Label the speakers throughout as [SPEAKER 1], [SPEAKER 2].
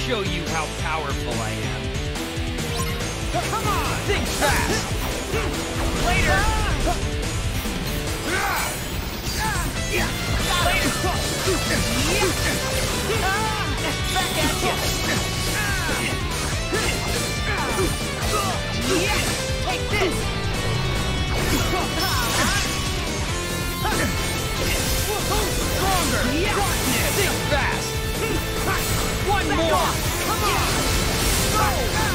[SPEAKER 1] show you how powerful I am.
[SPEAKER 2] Come on!
[SPEAKER 1] Think fast!
[SPEAKER 2] Later! Back at you! Take this!
[SPEAKER 1] Stronger! Think fast! One more!
[SPEAKER 2] Come on! Go!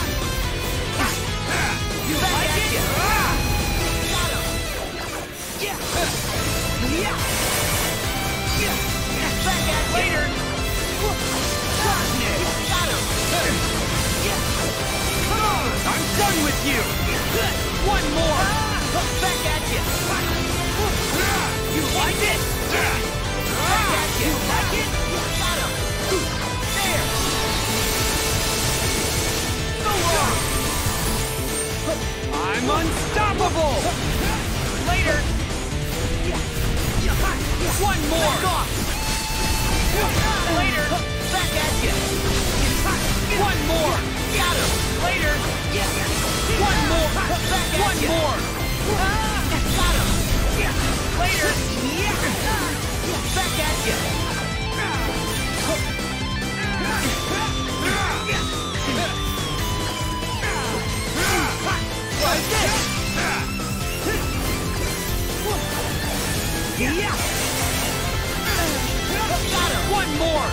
[SPEAKER 2] You like it? Got him! Yeah! Back at you! Later! Got him! Yeah! Come on!
[SPEAKER 1] I'm done with you! One more!
[SPEAKER 2] Back at you! You like it? Back at you! Like it? Got him! There! So long!
[SPEAKER 1] I'm unstoppable!
[SPEAKER 2] Later!
[SPEAKER 1] One more!
[SPEAKER 2] Back off! Later! Back at you!
[SPEAKER 1] One more!
[SPEAKER 2] Got him! Later!
[SPEAKER 1] One more!
[SPEAKER 2] Back at
[SPEAKER 1] One
[SPEAKER 2] you!
[SPEAKER 1] more!
[SPEAKER 2] Got him! Later! Back at you! Like this! Got him!
[SPEAKER 1] One more!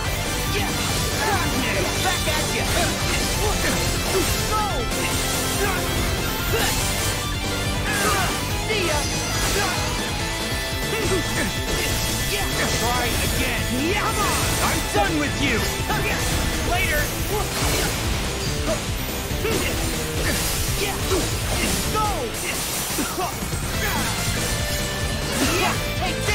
[SPEAKER 2] Back at you! Go! See ya!
[SPEAKER 1] Try again!
[SPEAKER 2] Come on!
[SPEAKER 1] I'm done with you!
[SPEAKER 2] Later! Go! Take this!